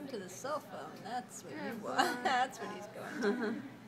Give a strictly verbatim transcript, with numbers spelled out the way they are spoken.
going to the cell phone. That's what you want. That's what he's going to.